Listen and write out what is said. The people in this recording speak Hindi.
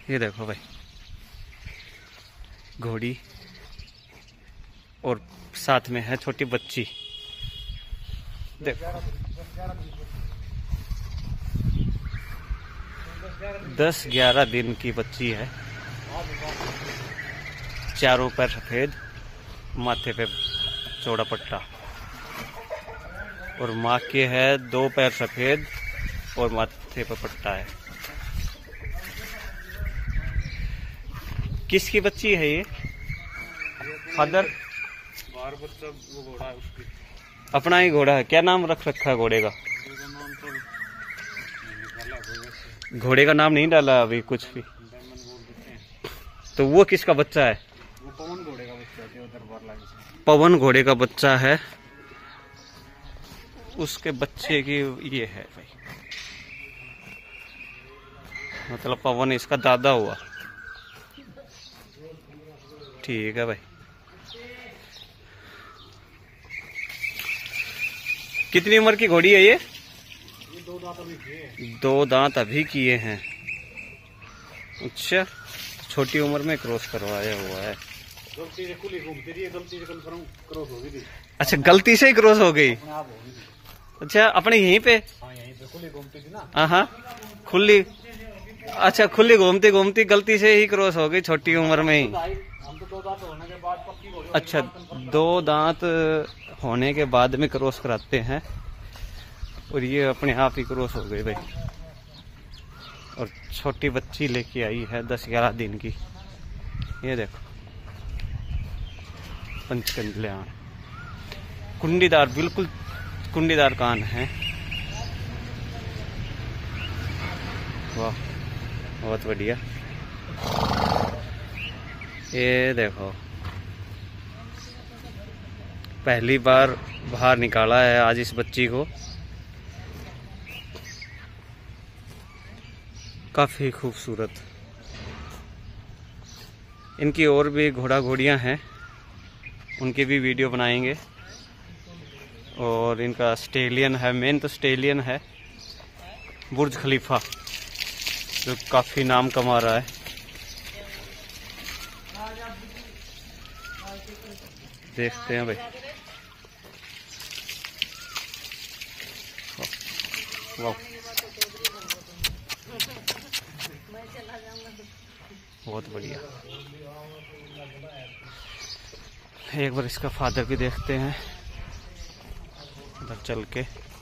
ये देखो भाई, घोड़ी और साथ में है छोटी बच्ची। देखो 10-11 दिन की बच्ची है। चारों पैर सफेद, माथे पे चौड़ा पट्टा, और माँ के है 2 पैर सफेद और माथे पे पट्टा है। किसकी बच्ची है ये? फादर बाहर बच्चा वो घोड़ा है उसकी, अपना ही घोड़ा है। क्या नाम रख रखा है घोड़े का? घोड़े का नाम नहीं डाला अभी कुछ भी। तो वो किसका बच्चा है? वो पवन घोड़े का बच्चा है, दरबार लागे। पवन घोड़े का बच्चा है। उसके बच्चे की ये है भाई, मतलब पवन इसका दादा हुआ। ठीक है भाई। कितनी उम्र की घोड़ी है ये? 2 दांत अभी किए। 2 दांत अभी किए हैं। अच्छा, छोटी उम्र में क्रॉस करवाया हुआ है। गलती से खुली घूमती रही है, गलती से कंफर्म क्रॉस हो गई थी। अच्छा, गलती से ही क्रॉस हो गई? अपने आप हो गई थी। अच्छा, अपने यहीं पे? हाँ, यहीं पे खुली घूमती थी ना। हाँ, खुली। अच्छा, खुली घूमती घूमती गलती से ही क्रॉस हो गई छोटी उम्र में ही। हम तो 2 दांत होने के बाद पक्की घोड़ी। अच्छा, 2 दांत होने के बाद में क्रॉस कराते हैं, और ये अपने आप ही क्रॉस हो गई भाई। और छोटी बच्ची लेके आई है 10-11 दिन की। ये देखो, पंचकल्याण, कुंडीदार, बिल्कुल कुंडीदार कान है। वाह, बहुत बढ़िया। ये देखो, पहली बार बाहर निकाला है आज इस बच्ची को। काफी खूबसूरत। इनकी और भी घोड़ा घोड़ियां हैं, उनकी भी वीडियो बनाएंगे। और इनका स्टेलियन है, मेन तो स्टेलियन है बुर्ज खलीफा, जो काफी नाम कमा रहा है। देखते हैं भाई। वाह, बहुत बढ़िया। एक बार इसका फादर भी देखते हैं उधर चल के।